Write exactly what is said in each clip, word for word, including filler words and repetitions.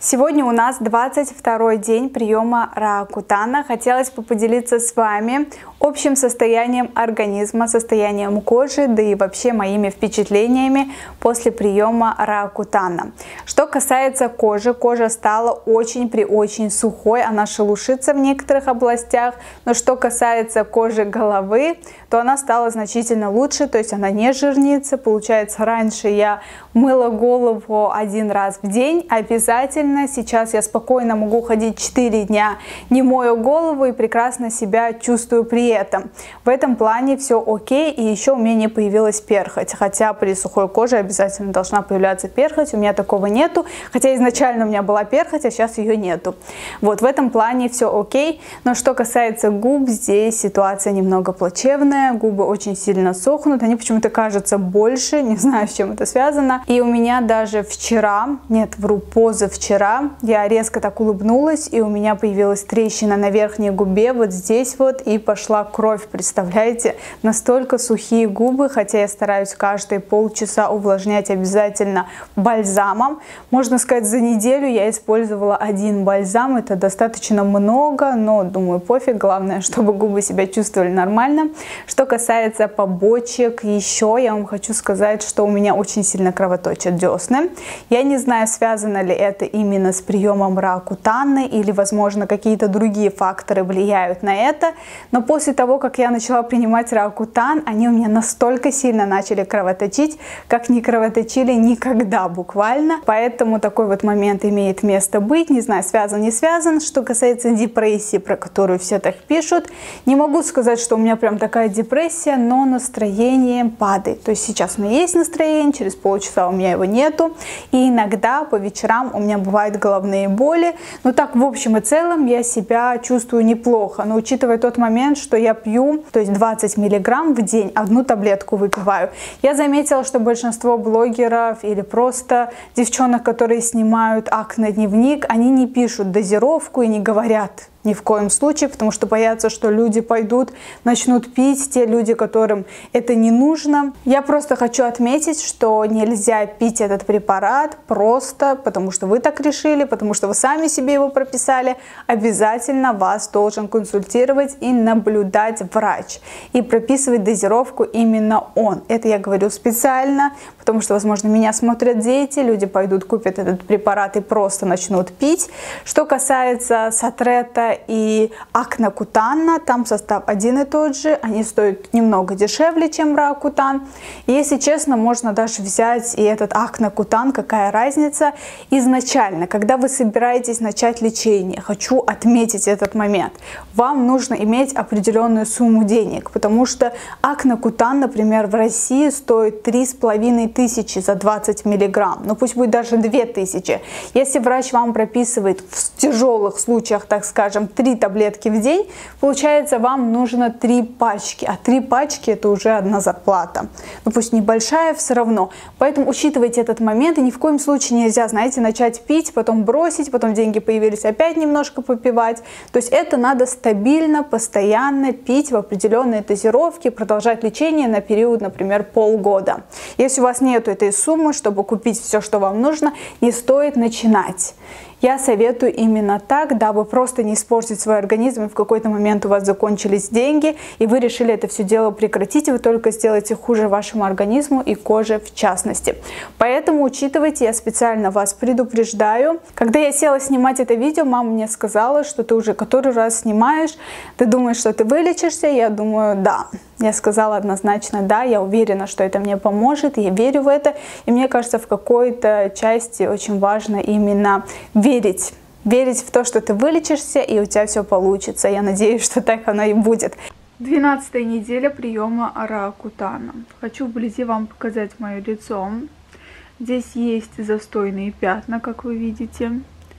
Сегодня у нас двадцать второй день приема Ракутана. Хотелось бы поделиться с вами общим состоянием организма, состоянием кожи, да и вообще моими впечатлениями после приема Ракутана. Что касается кожи, кожа стала очень при очень сухой, она шелушится в некоторых областях, но что касается кожи головы, то она стала значительно лучше, то есть она не жирнится. Получается, раньше я мыла голову один раз в день обязательно. Сейчас я спокойно могу ходить четыре дня, не мою голову и прекрасно себя чувствую при этом. В этом плане все окей, и еще у меня не появилась перхоть. Хотя при сухой коже обязательно должна появляться перхоть, у меня такого нету. Хотя изначально у меня была перхоть, а сейчас ее нету. Вот в этом плане все окей. Но что касается губ, здесь ситуация немного плачевная. Губы очень сильно сохнут, они почему-то кажутся больше, не знаю, с чем это связано. И у меня даже вчера, нет, вру, позавчера, я резко так улыбнулась, и у меня появилась трещина на верхней губе, вот здесь вот, и пошла кровь, представляете? Настолько сухие губы, хотя я стараюсь каждые полчаса увлажнять обязательно бальзамом. Можно сказать, за неделю я использовала один бальзам, это достаточно много, но думаю, пофиг, главное, чтобы губы себя чувствовали нормально. Что касается побочек, еще я вам хочу сказать, что у меня очень сильно кровоточат десны. Я не знаю, связано ли это именно с приемом Ракутаны или, возможно, какие-то другие факторы влияют на это, но после того, как я начала принимать Ракутан, они у меня настолько сильно начали кровоточить, как не кровоточили никогда буквально. Поэтому такой вот момент имеет место быть. Не знаю, связан, не связан. Что касается депрессии, про которую все так пишут, не могу сказать, что у меня прям такая депрессия, но настроение падает. То есть сейчас у меня есть настроение, через полчаса у меня его нету, и иногда по вечерам у меня бывают головные боли. Но так, в общем и целом, я себя чувствую неплохо. Но учитывая тот момент, что я пью, то есть двадцать миллиграмм в день, одну таблетку выпиваю, я заметила, что большинство блогеров или просто девчонок, которые снимают акне-дневник, они не пишут дозировку и не говорят ни в коем случае, потому что боятся, что люди пойдут, начнут пить, те люди, которым это не нужно. Я просто хочу отметить, что нельзя пить этот препарат просто потому, что вы так решили, потому что вы сами себе его прописали. Обязательно вас должен консультировать и наблюдать врач. И прописывать дозировку именно он. Это я говорю специально, потому что, возможно, меня смотрят дети, люди пойдут, купят этот препарат и просто начнут пить. Что касается Сатрета и Акнакутана, там состав один и тот же, они стоят немного дешевле, чем Ракутан. И, если честно, можно даже взять и этот Акнакутан, какая разница. Изначально, когда вы собираетесь начать лечение, хочу отметить этот момент, вам нужно иметь определенную сумму денег, потому что Акнакутан, например, в России стоит три с половиной тысячи за двадцать миллиграмм, ну пусть будет даже две тысячи. Если врач вам прописывает в тяжелых случаях, так скажем, три таблетки в день, получается, вам нужно три пачки, а три пачки это уже одна зарплата. Ну пусть небольшая, все равно. Поэтому учитывайте этот момент, и ни в коем случае нельзя, знаете, начать пить, потом бросить, потом деньги появились, опять немножко попивать. То есть это надо стабильно, постоянно пить в определенной дозировке, продолжать лечение на период, например, полгода. Если у вас нету этой суммы, чтобы купить все, что вам нужно, не стоит начинать. Я советую именно так, дабы просто не испортить свой организм, и в какой-то момент у вас закончились деньги, и вы решили это все дело прекратить, и вы только сделаете хуже вашему организму и коже в частности. Поэтому учитывайте, я специально вас предупреждаю. Когда я села снимать это видео, мама мне сказала, что ты уже который раз снимаешь, ты думаешь, что ты вылечишься? Я думаю, да. Я сказала однозначно да, я уверена, что это мне поможет, я верю в это, и мне кажется, в какой-то части очень важно именно верить. Верить в то, что ты вылечишься, и у тебя все получится. Я надеюсь, что так оно и будет. двенадцатая неделя приема Ракутана. Хочу вблизи вам показать мое лицо. Здесь есть застойные пятна, как вы видите,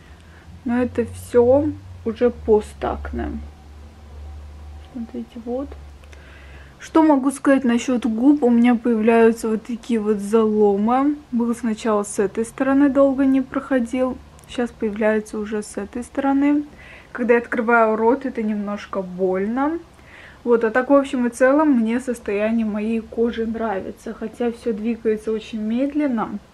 но это все уже постакне. Смотрите, вот. Что могу сказать насчет губ? У меня появляются вот такие вот заломы. Был сначала с этой стороны, долго не проходил. Сейчас появляется уже с этой стороны. Когда я открываю рот, это немножко больно. Вот, а так в общем и целом мне состояние моей кожи нравится. Хотя все двигается очень медленно.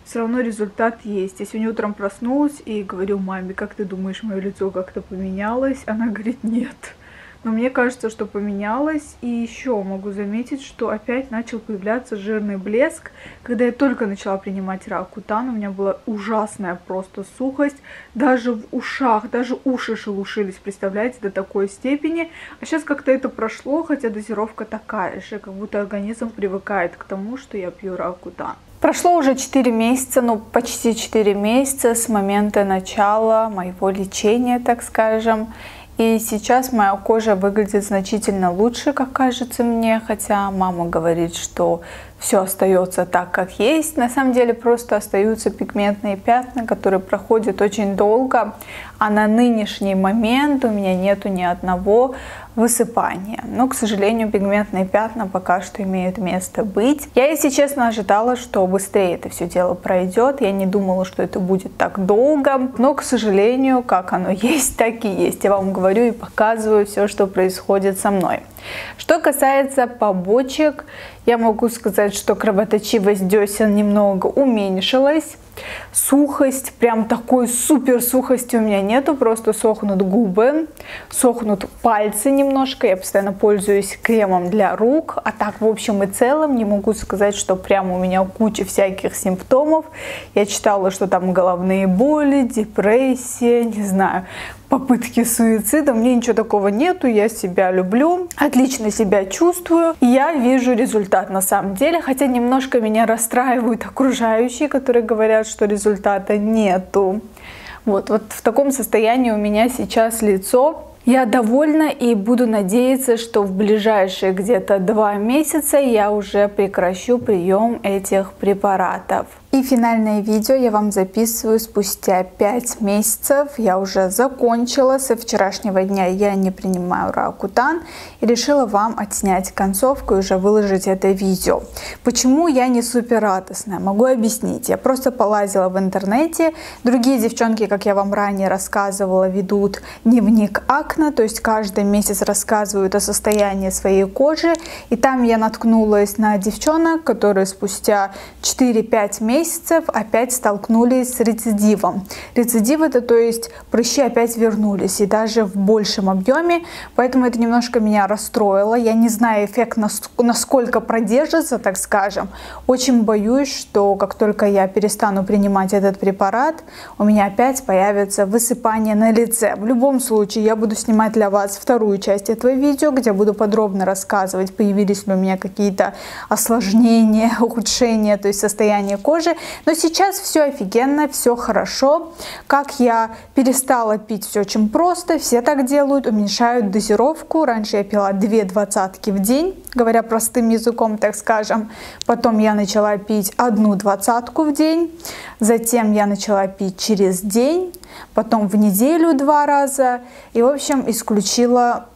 все равно результат есть. Я сегодня утром проснулась и говорю маме: как ты думаешь, мое лицо как-то поменялось? Она говорит: нет. Но мне кажется, что поменялось. И еще могу заметить, что опять начал появляться жирный блеск. Когда я только начала принимать Ракутан, у меня была ужасная просто сухость. Даже в ушах, даже уши шелушились, представляете, до такой степени. А сейчас как-то это прошло, хотя дозировка такая же, как будто организм привыкает к тому, что я пью Ракутан. Прошло уже четыре месяца, ну почти четыре месяца с момента начала моего лечения, так скажем. И сейчас моя кожа выглядит значительно лучше, как кажется мне, хотя мама говорит, что все остается так, как есть. На самом деле просто остаются пигментные пятна, которые проходят очень долго, а на нынешний момент у меня нету ни одного высыпания. Но, к сожалению, пигментные пятна пока что имеют место быть. Я, если честно, ожидала, что быстрее это все дело пройдет. Я не думала, что это будет так долго. Но, к сожалению, как оно есть, так и есть. Я вам говорю и показываю все, что происходит со мной. Что касается побочек, я могу сказать, что кровоточивость десен немного уменьшилась. Сухость, прям такой супер сухости у меня нету, просто сохнут губы, сохнут пальцы немножко. Я постоянно пользуюсь кремом для рук, а так в общем и целом не могу сказать, что прям у меня куча всяких симптомов. Я читала, что там головные боли, депрессия, не знаю, попытки суицида. Мне ничего такого нету, я себя люблю, отлично себя чувствую. Я вижу результат на самом деле, хотя немножко меня расстраивают окружающие, которые говорят, что результата нету. Вот, вот в таком состоянии у меня сейчас лицо. Я довольна и буду надеяться, что в ближайшие где-то два месяца я уже прекращу прием этих препаратов. И финальное видео я вам записываю спустя пять месяцев. Я уже закончила. Со вчерашнего дня я не принимаю Ракутан. И решила вам отснять концовку и уже выложить это видео. Почему я не супер радостная? Могу объяснить. Я просто полазила в интернете. Другие девчонки, как я вам ранее рассказывала, ведут дневник акне. То есть каждый месяц рассказывают о состоянии своей кожи. И там я наткнулась на девчонок, которые спустя четыре-пять месяцев опять столкнулись с рецидивом. Рецидив — это, то есть прыщи опять вернулись, и даже в большем объеме, поэтому это немножко меня расстроило. Я не знаю, эффект насколько продержится, так скажем. Очень боюсь, что как только я перестану принимать этот препарат, у меня опять появится высыпание на лице. В любом случае, я буду снимать для вас вторую часть этого видео, где буду подробно рассказывать, появились ли у меня какие-то осложнения, ухудшения, то есть состояние кожи. Но сейчас все офигенно, все хорошо. Как я перестала пить, все очень просто. Все так делают, уменьшают дозировку. Раньше я пила две двадцатки в день, говоря простым языком, так скажем. Потом я начала пить одну двадцатку в день. Затем я начала пить через день. Потом в неделю два раза. И, в общем, исключила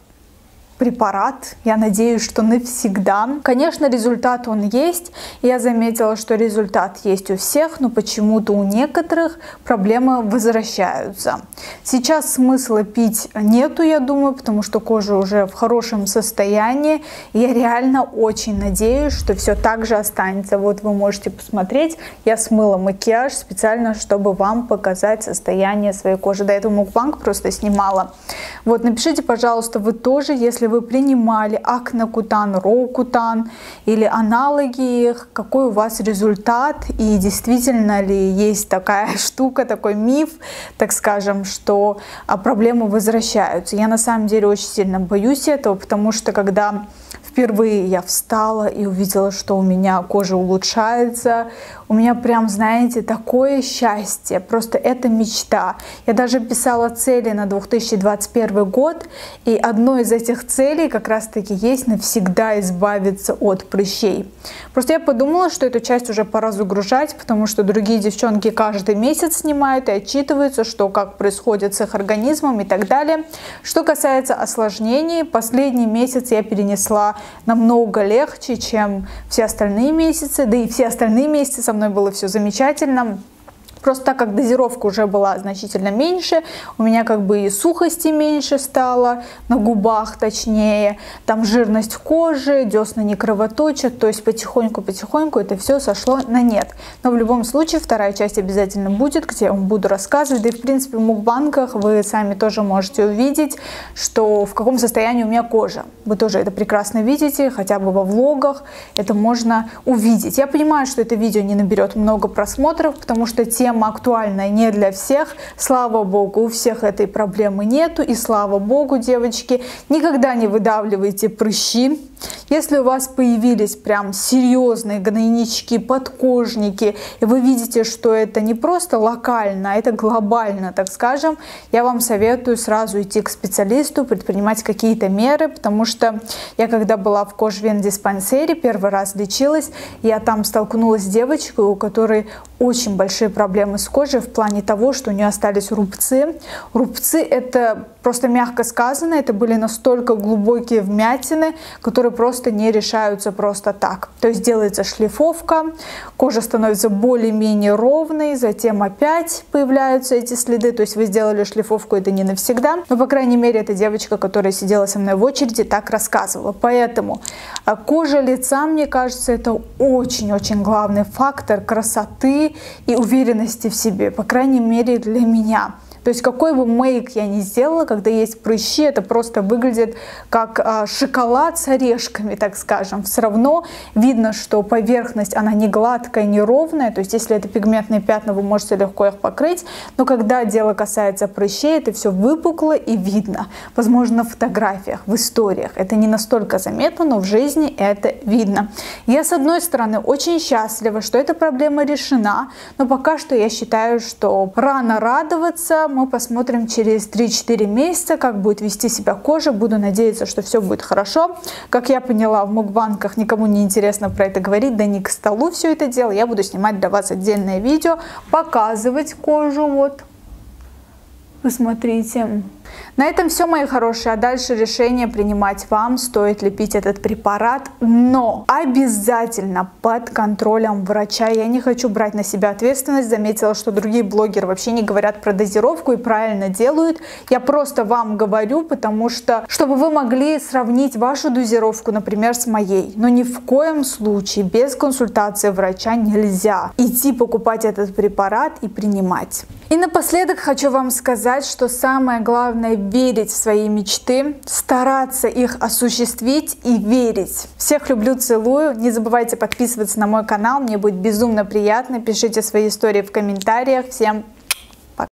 препарат. Я надеюсь, что навсегда. Конечно, результат он есть. Я заметила, что результат есть у всех, но почему-то у некоторых проблемы возвращаются. Сейчас смысла пить нету, я думаю, потому что кожа уже в хорошем состоянии. Я реально очень надеюсь, что все так же останется. Вот вы можете посмотреть. Я смыла макияж специально, чтобы вам показать состояние своей кожи. До этого мукбанг просто снимала. Вот, напишите, пожалуйста, вы тоже, если вы принимали Акне-Кутан, Роу-Кутан или аналоги их, какой у вас результат и действительно ли есть такая штука, такой миф, так скажем, что проблемы возвращаются. Я на самом деле очень сильно боюсь этого, потому что когда впервые я встала и увидела, что у меня кожа улучшается, у меня прям, знаете, такое счастье, просто это мечта. Я даже писала цели на две тысячи двадцать первый год, и одной из этих целей как раз-таки есть навсегда избавиться от прыщей. Просто я подумала, что эту часть уже пора загружать, потому что другие девчонки каждый месяц снимают и отчитываются, что как происходит с их организмом и так далее. Что касается осложнений, последний месяц я перенесла намного легче, чем все остальные месяцы, да и все остальные месяцы со мной было все замечательно. Просто так как дозировка уже была значительно меньше, у меня как бы и сухости меньше стало, на губах точнее, там жирность кожи, десна не кровоточат, то есть потихоньку-потихоньку это все сошло на нет. Но в любом случае вторая часть обязательно будет, где я вам буду рассказывать, да и в принципе в мукбангах вы сами тоже можете увидеть, что в каком состоянии у меня кожа. Вы тоже это прекрасно видите, хотя бы во влогах это можно увидеть. Я понимаю, что это видео не наберет много просмотров, потому что тема актуальная не для всех. Слава богу, у всех этой проблемы нету. И слава богу, девочки, никогда не выдавливайте прыщи. Если у вас появились прям серьезные гнойнички, подкожники, и вы видите, что это не просто локально, а это глобально, так скажем, я вам советую сразу идти к специалисту, предпринимать какие-то меры, потому что я когда была в кожвендиспансере, первый раз лечилась, я там столкнулась с девочкой, у которой очень большие проблемы с кожей в плане того, что у нее остались рубцы. Рубцы — это просто мягко сказано, это были настолько глубокие вмятины, которые просто не решаются просто так. То есть делается шлифовка, кожа становится более-менее ровной, затем опять появляются эти следы. То есть вы сделали шлифовку, это не навсегда. Но, по крайней мере, эта девочка, которая сидела со мной в очереди, так рассказывала. Поэтому кожа лица, мне кажется, это очень-очень главный фактор красоты и уверенности в себе, по крайней мере, для меня. То есть какой бы мейк я ни сделала, когда есть прыщи, это просто выглядит как а, шоколад с орешками, так скажем. Все равно видно, что поверхность, она не гладкая, не ровная. То есть если это пигментные пятна, вы можете легко их покрыть. Но когда дело касается прыщей, это все выпукло и видно. Возможно, на фотографиях, в историях. Это не настолько заметно, но в жизни это видно. Я, с одной стороны, очень счастлива, что эта проблема решена. Но пока что я считаю, что рано радоваться. Мы посмотрим через три-четыре месяца, как будет вести себя кожа. Буду надеяться, что все будет хорошо. Как я поняла, в мукбангах никому не интересно про это говорить, да не к столу все это дело. Я буду снимать для вас отдельное видео, показывать кожу. Вот, посмотрите. На этом все, мои хорошие, а дальше решение принимать вам, стоит ли пить этот препарат, но обязательно под контролем врача. Я не хочу брать на себя ответственность, заметила, что другие блогеры вообще не говорят про дозировку и правильно делают. Я просто вам говорю, потому что, чтобы вы могли сравнить вашу дозировку, например, с моей, но ни в коем случае без консультации врача нельзя идти покупать этот препарат и принимать. И напоследок хочу вам сказать, что самое главное — верить в свои мечты, стараться их осуществить и верить. Всех люблю, целую. Не забывайте подписываться на мой канал, мне будет безумно приятно. Пишите свои истории в комментариях. Всем пока!